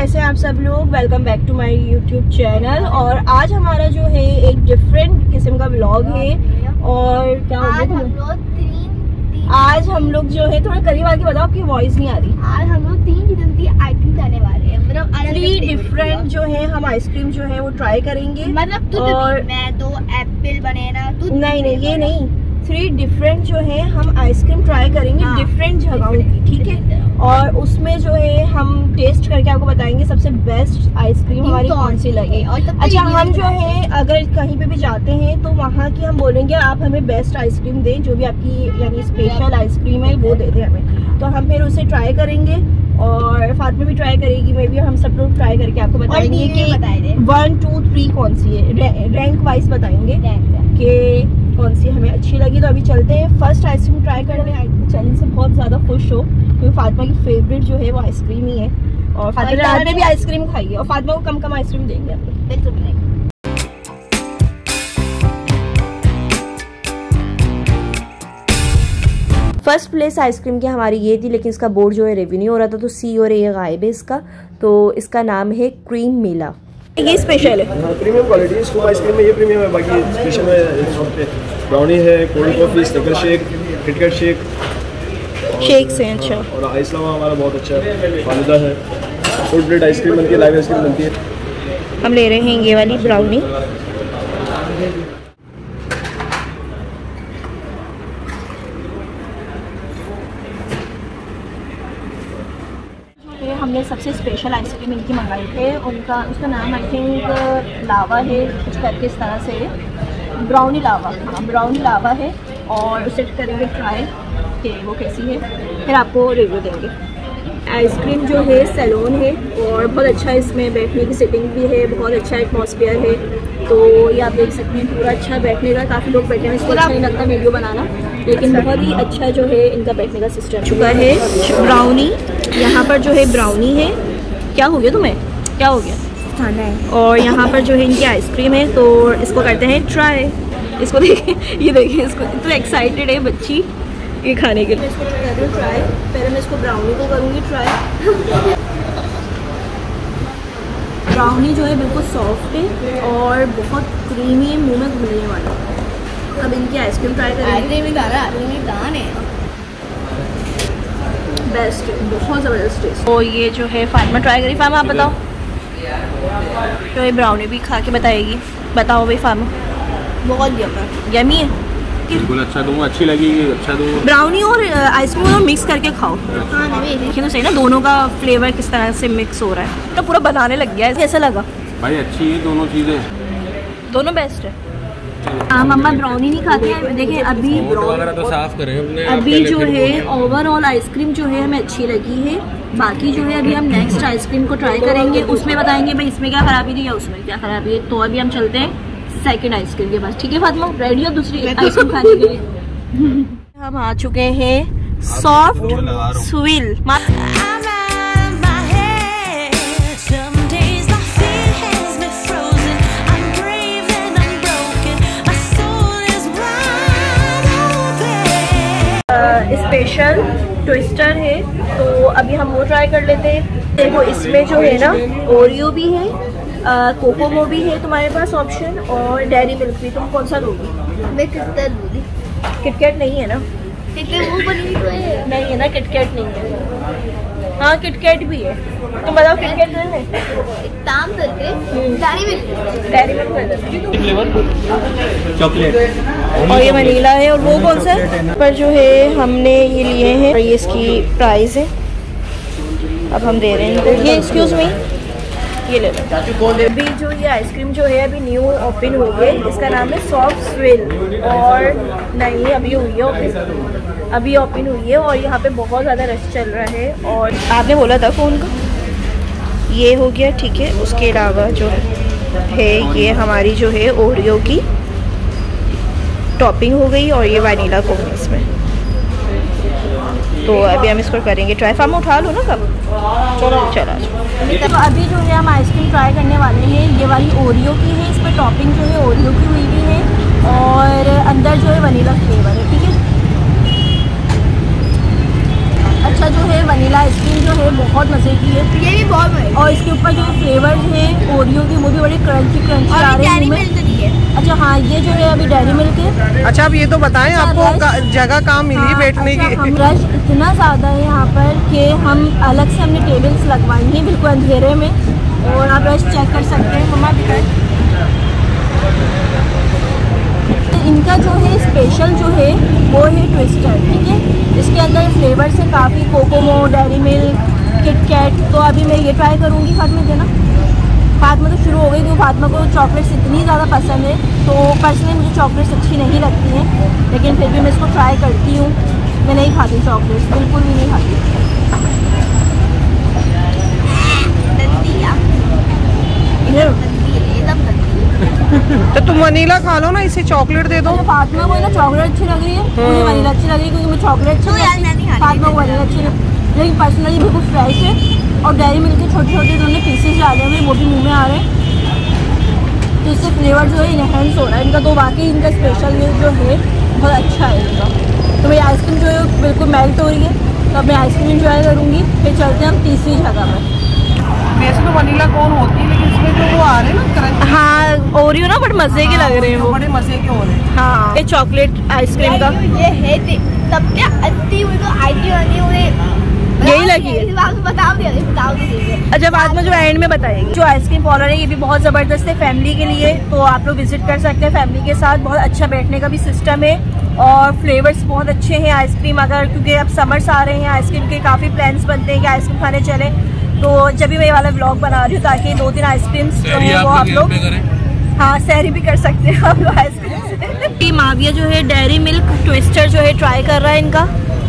कैसे हैं आप सब लोग। Welcome back to my YouTube channel. और आज हमारा जो है एक डिफरेंट किस्म का व्लॉग है। और क्या आज हम लोग जो है थोड़ा करीब आके बताओ, आपकी वॉइस नहीं आ रही। आज हम लोग 3 किस्म की आइसक्रीम खाने वाले हैं, मतलब 3 डिफरेंट जो है हम आइसक्रीम जो है वो ट्राई करेंगे। मतलब और मैं तो एप्पल बनाना नहीं ये नहीं, 3 डिफरेंट जो है हम आइसक्रीम ट्राई करेंगे डिफरेंट जगहों की, ठीक है। और उसमें जो है हम टेस्ट करके आपको बताएंगे सबसे बेस्ट आइसक्रीम हमारी कौन सी लगी। अच्छा, हम जो है अगर कहीं पे भी जाते हैं तो वहाँ की हम बोलेंगे आप हमें बेस्ट आइसक्रीम दें, जो भी आपकी यानी स्पेशल आइसक्रीम है वो दे दें हमें। तो हम फिर उसे ट्राई करेंगे और फातिमा भी ट्राई करेगी, मे बी हम सब लोग ट्राई करके आपको बताएंगे कि 1 2 3 कौन सी है, रैंक वाइज बताएंगे कि कौन सी हमें अच्छी लगी। तो अभी चलते हैं फर्स्ट आइसक्रीम ट्राई करने। चैनल से बहुत ज़्यादा खुश हो क्योंकि फातिमा की फेवरेट जो है वो आइसक्रीम ही है। और फातिमा ने भी आइसक्रीम खाई है और फातिमा को कम आइसक्रीम देंगे हम लोग। बिल्कुल। फर्स्ट प्लेस आइसक्रीम की हमारी ये थी, लेकिन इसका बोर्ड जो है रेवेन्यू हो रहा था तो सी और ए गायब है इसका। तो इसका नाम है क्रीम मिला। ये स्पेशल है, प्रीमियम क्वालिटी है। स्कूप आइसक्रीम में ये प्रीमियम है, बाकी स्पेशल है ब्राउनी है, cold coffee, Snicker shake, KitKat shake, shakes हैं। अच्छा, और आइस लावा हमारा बहुत अच्छा है, फालूदा है, फुल प्लेट आइसक्रीम बनती है, लाइव आइसक्रीम बनती है। हम ले रहे हैं ये वाली ब्राउनी। हमने सबसे स्पेशल आइसक्रीम इनकी मंगाई थे, उसका नाम आई थिंक लावा है, कुछ करके इस तरह से ब्राउनी लावा। हाँ, ब्राउनी लावा है। और उसे करेंगे ट्राई कि वो कैसी है, फिर आपको रिव्यू देंगे। आइसक्रीम जो है सैलून है और बहुत अच्छा इसमें बैठने की सिटिंग भी है, बहुत अच्छा एटमॉस्फेयर है। तो ये आप देख सकते हैं पूरा अच्छा बैठने का, काफ़ी लोग बैठे हैं, इसको अच्छा नहीं लगता वीडियो बनाना, लेकिन बहुत ही अच्छा जो है इनका बैठने का सिस्टम चुका है। ब्राउनी यहाँ पर जो है ब्राउनी है। क्या हो गया तुम्हें, क्या हो गया? खाना है। और यहाँ पर जो है इनकी आइसक्रीम है, तो इसको करते हैं ट्राई। इसको देखें, ये देखें, इसको तो एक्साइटेड है बच्ची ये खाने के लिए। इसको कर रही हूँ ट्राई। पहले मैं इसको ब्राउनी को करूँगी ट्राई। ब्राउनी जो है बिल्कुल सॉफ्ट है और बहुत क्रीमी है, मुँह में घुलने वाला। अब इनकी आइसक्रीम ट्राई करेंगे। बेस्ट, बहुत ज़बरदस्त टेस्ट। और ये जो है फातिमा ट्राई करी। फातिमा आप बताओ, तो ये ब्राउनी भी खा के बताएगी। बताओ भाई फातिमा। बहुत यमी है, बिल्कुल अच्छा दूँगा, अच्छी लगेगी, अच्छा दूँगा। ब्राउनी और आइसक्रीम दोनों मिक्स करके खाओ। देखिए तो सही ना, दोनों का फ्लेवर किस तरह से मिक्स हो रहा है। तो पूरा बनाने लग गया है। कैसा लगा भाई? अच्छी है दोनों चीज़ें, दोनों बेस्ट है। हाँ, मम्मा ब्राउनी नहीं खाती है। देखिए अभी तो साफ करें अपने। अभी जो है ओवरऑल आइसक्रीम जो है हमें अच्छी लगी है। बाकी जो है अभी हम नेक्स्ट आइसक्रीम को ट्राई करेंगे, उसमें बताएंगे भाई इसमें क्या खराबी थी या उसमें क्या खराबी है। तो अभी हम चलते हैं सेकंड आइसक्रीम के पास, ठीक है फातिमा? रेडी हो दूसरी आइसक्रीम खाने के लिए? हम आ चुके हैं सॉफ्ट स्विल। स्पेशल ट्विस्टर है, तो अभी हम वो ट्राई कर लेते हैं। देखो इसमें जो है ना ओरियो भी है, कोकोमो भी है तुम्हारे पास ऑप्शन, और डेयरी मिल्क भी। तुम कौन सा लोगी? मैं किटकैट लूँगी। किटकैट नहीं है ना? किटकैट वो बनी तो है। नहीं है ना, किटकैट नहीं है। हाँ किटकैट भी है। तुम बताओ किटकैट लेना है? एक काम करके डेयरी मिल्क चॉकलेट और ये वनीला है। और वो कौन सा पर जो है हमने ये लिए हैं और ये इसकी प्राइस है। अब हम दे रहे हैं ये, एक्सक्यूज मी, ये ले लो। अभी जो ये आइसक्रीम जो है अभी न्यू ओपन हुई है, इसका नाम है सॉफ्ट स्विल। और नहीं अभी हुई है ओपन, अभी ओपन हुई है और यहाँ पे बहुत ज़्यादा रश चल रहा है। और आपने बोला था फ़ोन का, ये हो गया ठीक है। उसके अलावा जो है ये हमारी जो है ओरियो की टॉपिंग हो गई और ये वनीला को इसमें। तो अभी हम इसको करेंगे ट्राई। फार्म उठा लो ना कब, चला। तो अभी जो है हम आइसक्रीम ट्राई करने वाले हैं। ये वाली ओरियो की है, इस पर टॉपिंग जो है ओरियो की हुई भी है और अंदर जो है वनीला फ्लेवर है, ठीक है। अच्छा जो है वनीला आइसक्रीम जो है बहुत मज़े की है, ये भी बहुत और इसके ऊपर जो फ्लेवर्स हैं ओरियो के वो भी बड़े क्रंची आ रहे हैं। अच्छा हाँ, ये जो है अभी डेयरी मिल्क है। अच्छा अब ये तो बताएं आपको जगह कहाँ मिली बैठने की? रश इतना ज़्यादा है यहाँ पर कि हम अलग से हमने टेबल्स लगवाई हैं बिल्कुल अंधेरे में, और आप रश चेक कर सकते हैं। मम्मा दिखाएं, इनका जो है स्पेशल जो है वो है ट्विस्टर, ठीक है। इसके अंदर फ्लेवर्स है काफ़ी, कोकोमो, डेयरी मिल्क, किटकैट। तो अभी मैं ये ट्राई करूँगी। फातिमा देना, फातिमा तो शुरू हो गई क्योंकि फातिमा को चॉकलेट्स इतनी ज़्यादा पसंद है। तो पर्सनली मुझे चॉकलेट्स अच्छी नहीं लगती हैं, लेकिन फिर भी मैं इसको ट्राई करती हूँ। मैं नहीं खाती चॉकलेट्स, बिल्कुल भी नहीं खाती। तो तुम वनीला खा लो ना, इसे चॉकलेट दे दो। फातिमा को ना चॉकलेट अच्छी लग रही है, मुझे वनीला अच्छी लग रही है क्योंकि मैं चॉकलेट अच्छी लगती है, फातिमा को वनीला अच्छी लगती है। लेकिन पर्सनली बिल्कुल फ्रेश है। और डेयरी मिल्क के छोटे छोटे उन्होंने पीसेस डाले हुए, वो भी मुंह में आ रहे हैं, तो इससे फ्लेवर जो है इनहेंस हो रहा है इनका। तो वाकई इनका स्पेशल जो है बहुत अच्छा है इनका। तो मेरी आइसक्रीम जो है बिल्कुल मेल्ट हो रही है, तो अब मैं आइसक्रीम इंजॉय करूँगी। फिर चलते हैं हम तीसरी जगह पर। वैसे तो वनीला कौन होती है, लेकिन इसमें जो वो आ रहे हैं ना क्रंची, हाँ ओरियो ना बड़े मजे के लग रहे हैं, वो बड़े मजे के हो रहे हैं। हाँ, ये चॉकलेट आइसक्रीम का ये है तब क्या अति हुई तो यही लगी है। बताओ दे। अच्छा बाद में जो एंड में बताएंगे। जो आइसक्रीम पार्लर है ये भी बहुत ज़बरदस्त है फैमिली के लिए, तो आप लोग विजिट कर सकते हैं फैमिली के साथ। बहुत अच्छा बैठने का भी सिस्टम है और फ्लेवर्स बहुत अच्छे हैं आइसक्रीम। अगर क्योंकि अब समर्स आ रहे हैं, आइसक्रीम के काफ़ी प्लान्स बनते हैं कि आइसक्रीम खाने चले, तो जब भी मैं ये वाला व्लॉग बना रही हूँ ताकि 2-3 आइसक्रीम्स जो है वो आप लोग हाँ सहरी भी कर सकते हैं आप लोग आइसक्रीम से। माविया जो है डेयरी मिल्क ट्विस्टर जो है ट्राई कर रहा है इनका।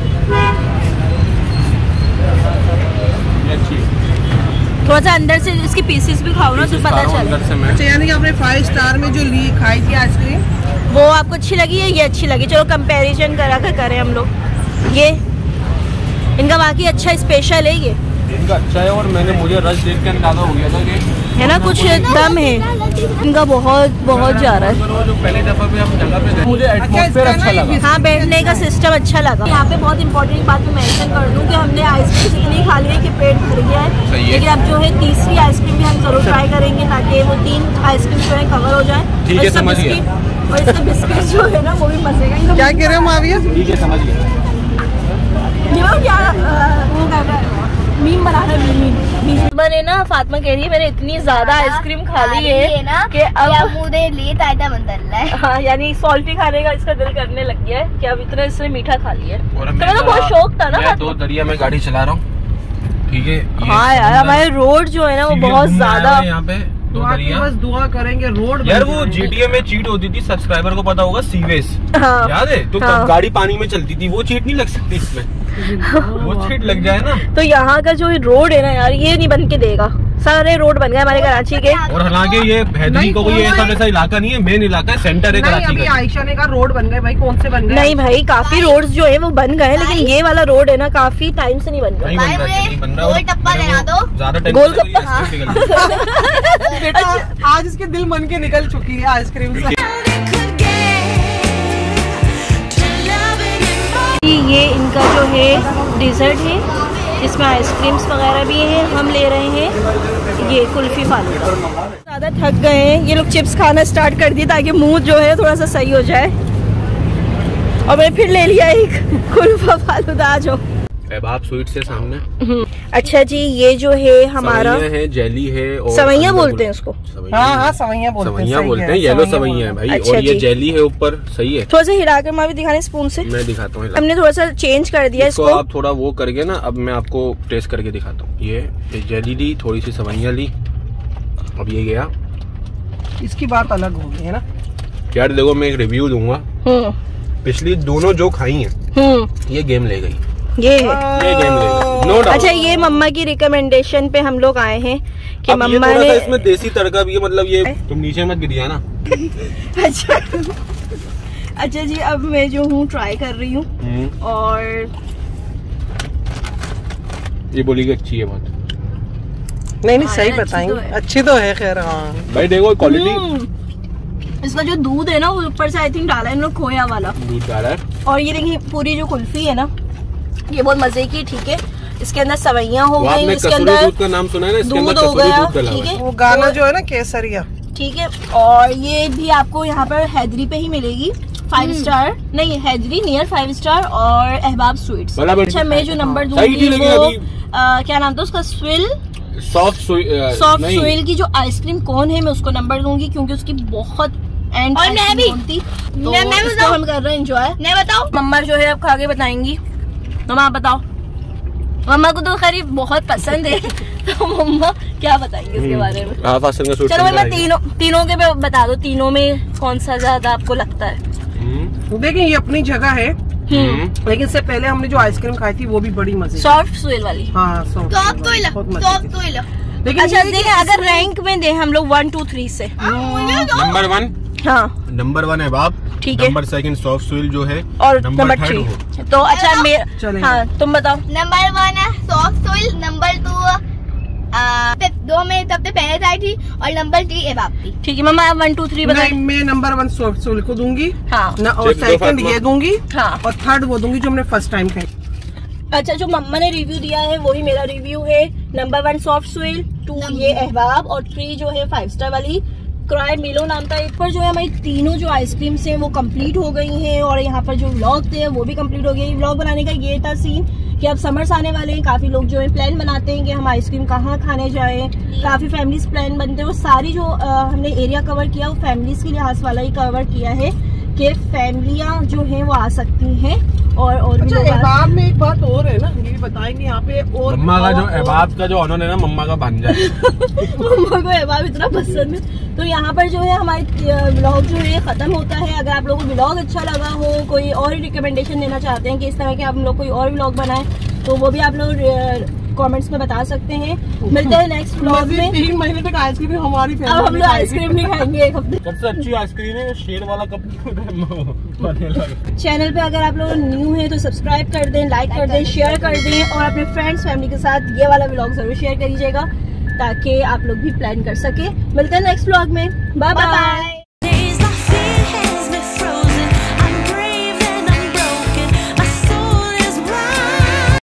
थोड़ा सा अंदर से इसकी पीसेस भी खाओ ना तो पता चले। अच्छा यानी कि आपने 5 स्टार में जो ली खाई थी आइसक्रीम, वो आपको अच्छी लगी है, ये अच्छी लगी? चलो कंपैरिजन करा कर करें हम लोग। ये इनका बाकी अच्छा स्पेशल है, ये इनका अच्छा है। और मुझे रश देख के अंदाजा हो गया था कि है ना कुछ दम है इनका, बहुत जा रहा है। जो पहली दफा पे हम जगह पे गए, मुझे एटमॉस्फेयर अच्छा लगा। हाँ बैठने का सिस्टम अच्छा लगा। यहाँ पे बहुत इंपॉर्टेंट बात मैं मेंशन कर दूँ कि हमने आइसक्रीम इतनी खा ली है कि पेट भर गया है, लेकिन अब जो है तीसरी आइसक्रीम भी हम जरूर ट्राई करेंगे ताकि वो 3 आइसक्रीम जो है कवर हो जाए। ठीक है, समझ गया। और इसका बिस्किट जो है ना वो भी मजे का। क्या कह रहे हो माविया? ठीक है, समझ गया। वो कर रहा है मीम बना रहा है। मैंने ना फातिमा कह रही है मैंने इतनी ज्यादा आइसक्रीम खा ली है ना कि अब मुझे लेट आया बंदर है। हाँ यानी सॉल्टी खाने का इसका दिल करने लग गया है कि अब इतना इसने मीठा खा लिया है। तो मेरा बहुत शौक था ना। 2 दरिया में गाड़ी चला रहा हूँ, ठीक है। हाँ यार हमारे रोड जो है ना वो बहुत ज्यादा यहाँ पे बस दुआ करेंगे रोड यार। वो GTA में चीट होती थी, सब्सक्राइबर को पता होगा, सीवेज याद है? तो हाँ। गाड़ी पानी में चलती थी, वो चीट नहीं लग सकती इसमें। वो चीट लग जाए ना। तो यहाँ का जो रोड है ना यार ये नहीं बन के देगा। सारे रोड बन गए हमारे कराची के। और हालांकि ये हैदरी को कोई ऐसा वैसा इलाका नहीं है, मेन इलाका है, सेंटर है कराची का। आयशा ने कहा रोड बन गए भाई, कौन से बन गए? नहीं भाई काफी रोड्स जो है वो बन गए, लेकिन ये वाला रोड है ना काफी टाइम से नहीं बन रहा। नहीं बन रहा। गोल टप्पा देना दो। ज्यादा गोल बेटा आज इसके दिल मन के निकल चुकी है आइसक्रीम से। ये इनका जो है डिजर्ट है, इसमें आइसक्रीम्स वगैरह भी हैं। हम ले रहे हैं ये कुल्फी फालूदा। ज़्यादा थक गए हैं, ये लोग चिप्स खाना स्टार्ट कर दिए ताकि मुंह जो है थोड़ा सा सही हो जाए। और मैंने फिर ले लिया एक कुल्फा फालूदा। आ जाओ आप स्वीट से सामने। अच्छा जी ये जो है हमारा है, जेली है और सवैया बोलते हैं उसको। हाँ सवैया बोलते हैं, येलो सवैया है भाई। अच्छा और ये जी। जेली है ऊपर, सही है। थोड़ा सा हिला कर भी दिखाने स्पून से। मैं दिखाता हूँ, हमने थोड़ा सा चेंज कर दिया इसको। आप थोड़ा वो करके ना, अब मैं आपको टेस्ट करके दिखाता हूँ। ये जेली ली, थोड़ी सी सवैया ली, अब ये गया। इसकी बात अलग होगी है ना यार। देखो मैं एक रिव्यू दूंगा, पिछली दोनों जो खाई हैं ये गेम ले गई। ये गेम ले गई, नो डाउट। अच्छा ये मम्मा की रिकमेंडेशन पे हम लोग आए हैं कि मम्मा ने इसमें देसी तड़का भी है, मतलब ये तुम नीचे मत गिरिया ना। अच्छा जी अब मैं जो हूँ ट्राई कर रही हूँ और ये बोली कि अच्छी है बहुत। नहीं सही बताएंगे, अच्छी तो है खैर। हाँ भाई देखो क्वालिटी, इसका जो दूध है ना वो ऊपर से आई थिंक डाला है इन लोग खोया वाला दूध डाला है। और ये देखिए पूरी जो कुल्फी है ना ये बहुत मजे की, ठीक है। इसके अंदर सवैयां हो गई, इसके कसूरी अंदर दूध का नाम सुना है ना, इसके दूध अंदर हो कसूरी गया, दूध डला ठीक हुआ है। है। वो गाना जो है ना केसरिया, ठीक है, और ये भी आपको यहाँ पर हैदरी पे ही मिलेगी, 5 स्टार नहीं, हैदरी नियर 5 स्टार और अहबाब स्वीट्स। अच्छा, मैं जो नंबर दूंगी वो क्या नाम था उसका, स्विल सॉफ्ट स्विल की जो आइसक्रीम कोन है, मैं उसको नंबर दूंगी क्योंकि उसकी बहुत एंड और मैं भी थी, तो मैं इसको बताऊं? हम कर रहे हैं एंजॉय। मैं बताऊं? मम्मा जो है अब खा के बताएंगी। मम्मा आप बताओ, मम्मा को तो खैर बहुत पसंद है तो मम्मा क्या बताएंगे इसके बारे में? चलो मम्मा तीनों के पे बता दो, तीनों में कौन सा ज्यादा आपको लगता है? देखिए ये अपनी जगह है, लेकिन इससे पहले हमने जो आइसक्रीम खाई थी वो भी बड़ी मजे, सॉफ्ट स्विल वाली। हाँ सॉफ्ट सोइल। लेकिन अच्छा देखिए, अगर रैंक में दे हम लोग 1 2 3 से, नंबर 1, हाँ नंबर 1 है बाप, ठीक है, नंबर 2 सॉफ्ट स्विल जो है, और नंबर 3 3 तो अच्छा चलेंगे। हाँ तुम बताओ। नंबर 1 है सॉफ्ट सोइल, नंबर 2 में तब तक पहले आई थी, और नंबर 3 एबाब थी। ठीक है मम्मा, 1 2 3 बताओ। नहीं, मैं नंबर 1 सॉफ्ट सोल को दूंगी, हाँ और सेकंड ये दूंगी, हाँ, और थर्ड वो दूंगी जो हमने फर्स्ट टाइम खाई। अच्छा, जो मम्मा ने रिव्यू दिया है वही मेरा रिव्यू है। नंबर 1 सॉफ्ट स्विल, 2 ये अहबाब, और 3 जो है 5 स्टार वाली क्राई मिलो नाम था। एक पर जो है हमारी तीनों जो आइसक्रीम्स हैं वो कंप्लीट हो गई हैं, और यहाँ पर जो व्लॉग थे वो भी कंप्लीट हो गए। व्लॉग बनाने का ये था सीन कि अब समर्स आने वाले हैं, काफी लोग जो है प्लान बनाते हैं कि हम आइसक्रीम कहाँ खाने जाएं, काफी फैमिलीज प्लान बनते हैं, और सारी जो हमने एरिया कवर किया वो फैमिलीज के लिहाज वाला ही कवर किया है कि फैमिलियां जो हैं वो आ सकती हैं, और भी लोग अहबाब में एक बात और है ना, ये भी बताएंगे यहाँ पे, और मम्मा का जो अहबाब का जो ऑनर है ना, मम्मा का भांजा है। मम्मा को अहबाब इतना पसंद है। तो यहाँ पर जो है हमारी व्लॉग जो है खत्म होता है। अगर आप लोगों को व्लॉग अच्छा लगा हो, कोई और रिकमेंडेशन देना चाहते हैं कि इस तरह के हम लोग कोई और व्लॉग बनाएं, तो वो भी आप लोग कमेंट्स में बता सकते हैं। मिलते हैं नेक्स्ट व्लॉग में। 3 महीने तक आइसक्रीम हमारी अब हम लोग आइसक्रीम नहीं खाएंगे एक हफ्ते। सबसे अच्छी आइसक्रीम है शेर वाला कप। चैनल पे अगर आप लोग न्यू हैं तो सब्सक्राइब कर दें, लाइक कर दें, शेयर कर दें, और अपने फ्रेंड्स फैमिली के साथ ये वाला व्लॉग जरूर शेयर करिएगा ताकि आप लोग भी प्लान कर सके। मिलते हैं नेक्स्ट व्लॉग में। Bye bye.